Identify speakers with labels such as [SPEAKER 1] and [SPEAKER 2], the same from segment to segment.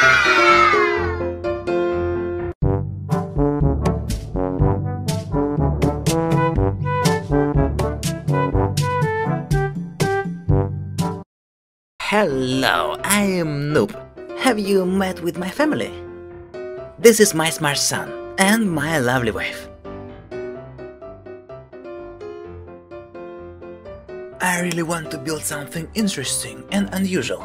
[SPEAKER 1] Hello, I am Noob. Have you met with my family? This is my smart son and my lovely wife. I really want to build something interesting and unusual.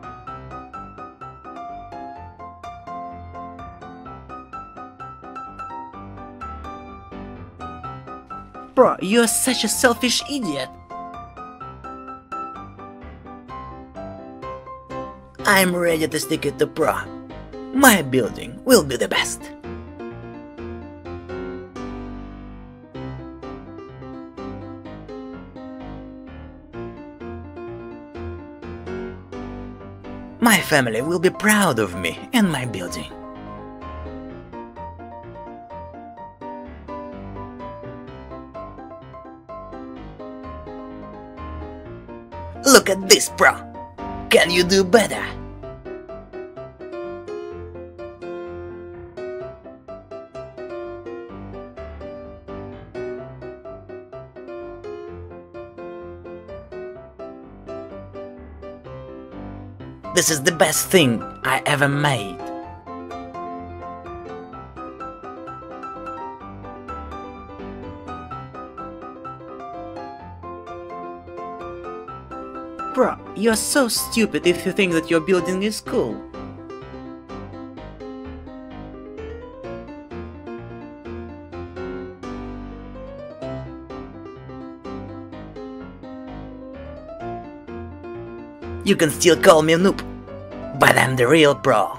[SPEAKER 1] Bro, you're such a selfish idiot. I'm ready to stick it to Pro. My building will be the best. My family will be proud of me and my building. Look at this, Pro. Can you do better? This is the best thing I ever made. Bro, you're so stupid if you think that your building is cool. You can still call me a noob, but I'm the real pro.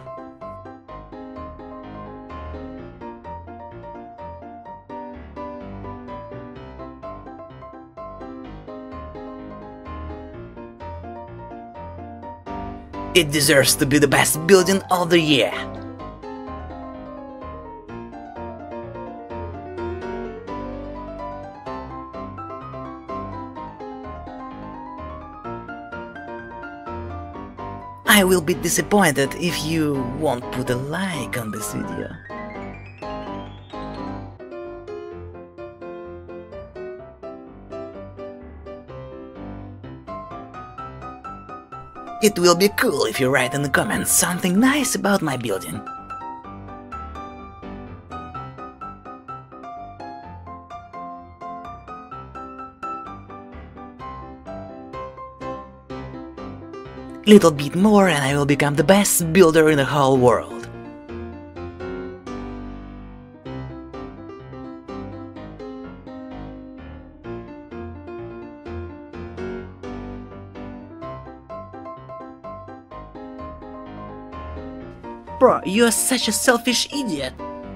[SPEAKER 1] It deserves to be the best building of the year. I will be disappointed if you won't put a like on this video. It will be cool if you write in the comments something nice about my building. Little bit more and I will become the best builder in the whole world. Bro, you're such a selfish idiot.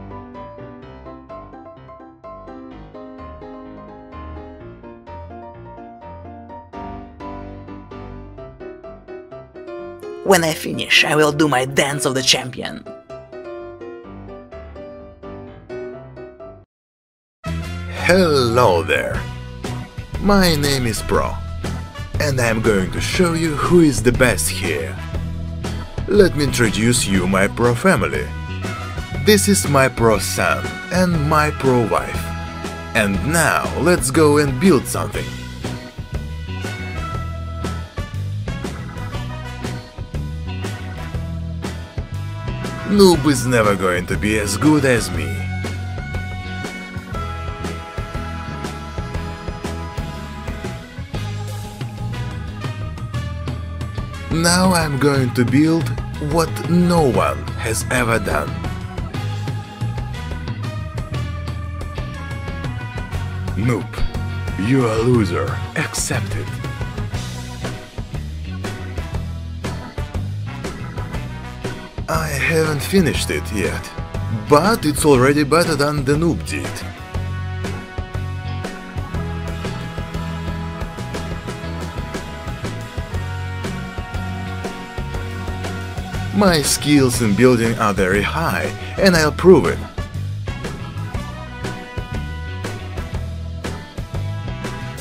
[SPEAKER 1] When I finish, I will do my dance of the champion.
[SPEAKER 2] Hello there. My name is Pro, and I'm going to show you who is the best here. Let me introduce you my Pro family. This is my Pro son and my Pro wife. And now let's go and build something. Noob is never going to be as good as me. Now I'm going to build what no one has ever done. Noob, you're a loser. Accept it. I haven't finished it yet, but it's already better than the noob did. My skills in building are very high, and I'll prove it.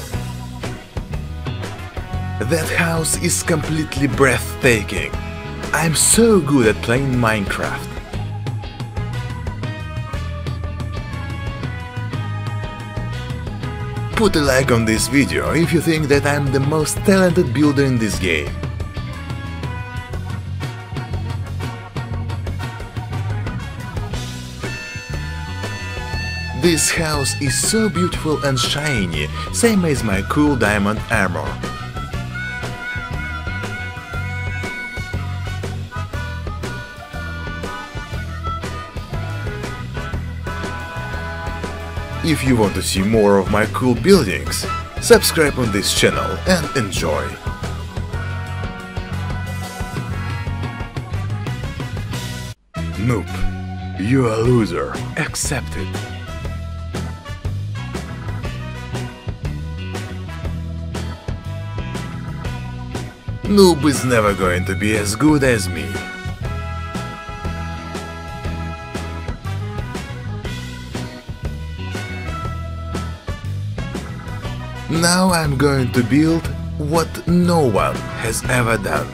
[SPEAKER 2] That house is completely breathtaking. I'm so good at playing Minecraft. Put a like on this video if you think that I'm the most talented builder in this game. This house is so beautiful and shiny, same as my cool diamond armor. If you want to see more of my cool buildings, subscribe on this channel and enjoy. Noob, you're a loser. Accepted. Noob is never going to be as good as me. Now I'm going to build what no one has ever done.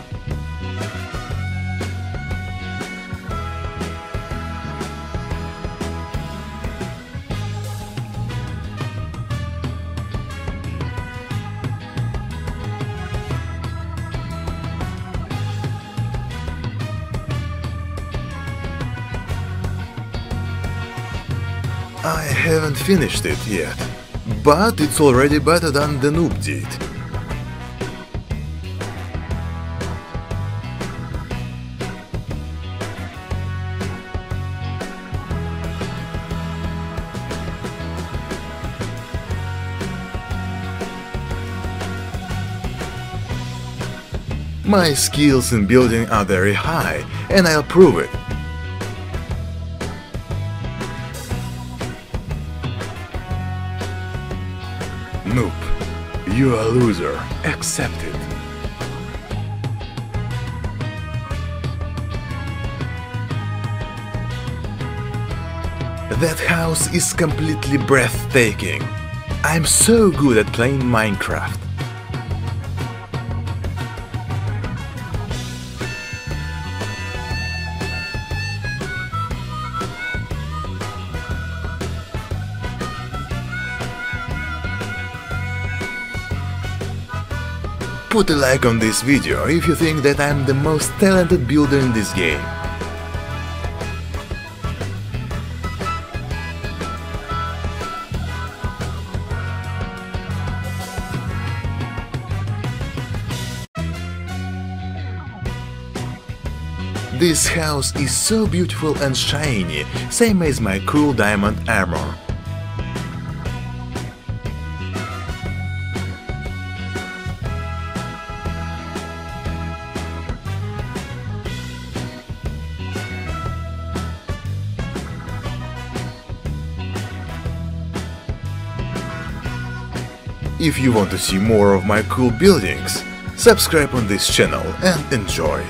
[SPEAKER 2] I haven't finished it yet, but it's already better than the noob did. My skills in building are very high, and I'll prove it. Noob, you're a loser. Accepted. That house is completely breathtaking. I'm so good at playing Minecraft. Put a like on this video if you think that I'm the most talented builder in this game. This house is so beautiful and shiny, same as my cool diamond armor. If you want to see more of my cool buildings, subscribe on this channel and enjoy.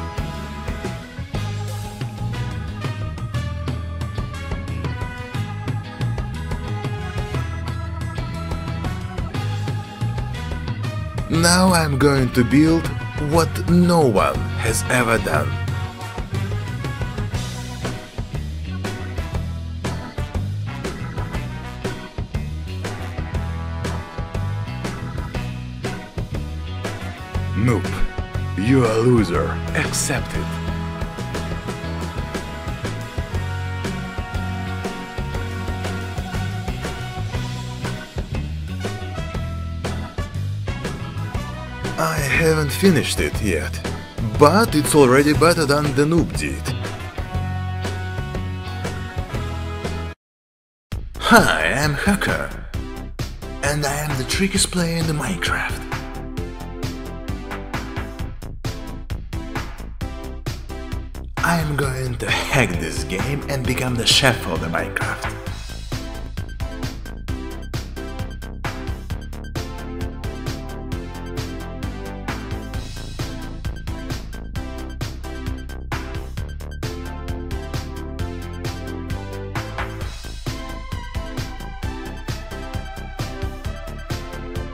[SPEAKER 2] Now I'm going to build what no one has ever done. Noob, you're a loser. Accepted. I haven't finished it yet, but it's already better than the noob did. Hi, I'm Hacker, and I am the trickiest player in the Minecraft. I'm going to hack this game and become the chef of the Minecraft.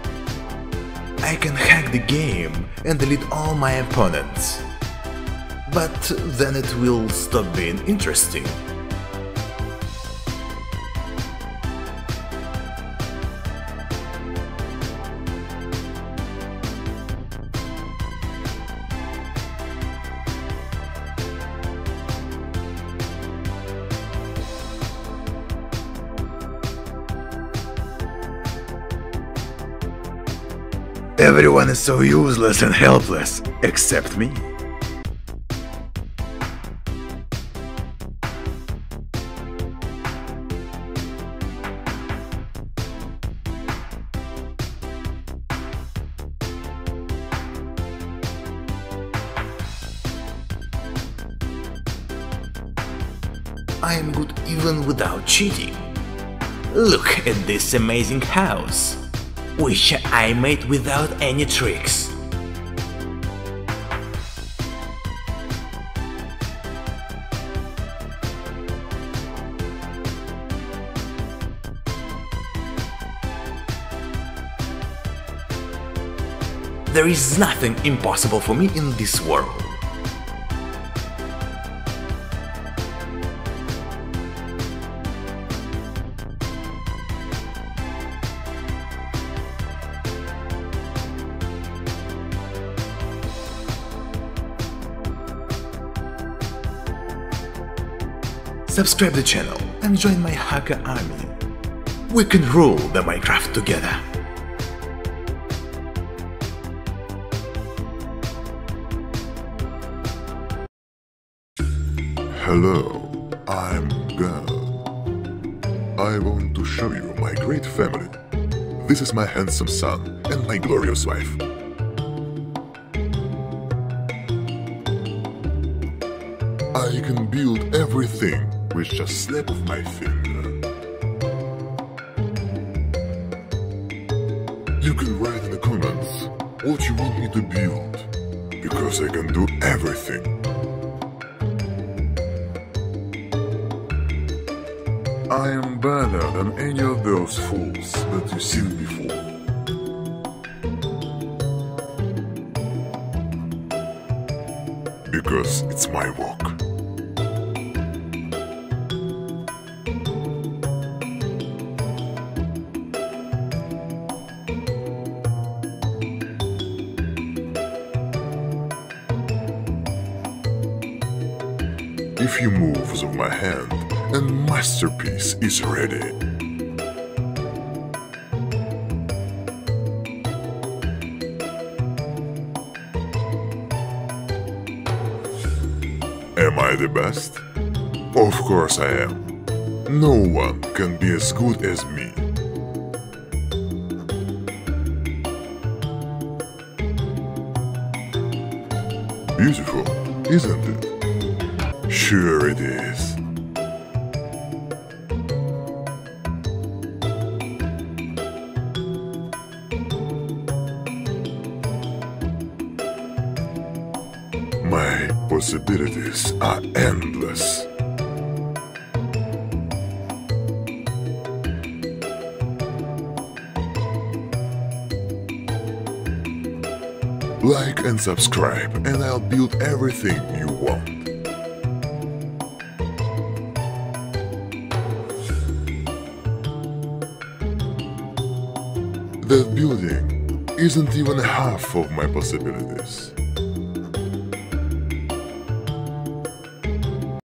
[SPEAKER 2] I can hack the game and delete all my opponents. but then it will stop being interesting. Everyone is so useless and helpless, except me. I am good even without cheating. Look at this amazing house, which I made without any tricks. There is nothing impossible for me in this world. Subscribe the channel and join my hacker army. We can rule the Minecraft together.
[SPEAKER 3] Hello, I'm God. I want to show you my great family. This is my handsome son and my glorious wife. I can build everything with just slap of my finger. You can write in the comments what you want me to build, because I can do everything. I am better than any of those fools that you've seen before. Because it's my work. A few moves of my hand and masterpiece is ready. Am I the best? Of course I am. No one can be as good as me. Beautiful, isn't it? Sure it is. My possibilities are endless. Like and subscribe and I'll build everything you want. That building isn't even half of my possibilities.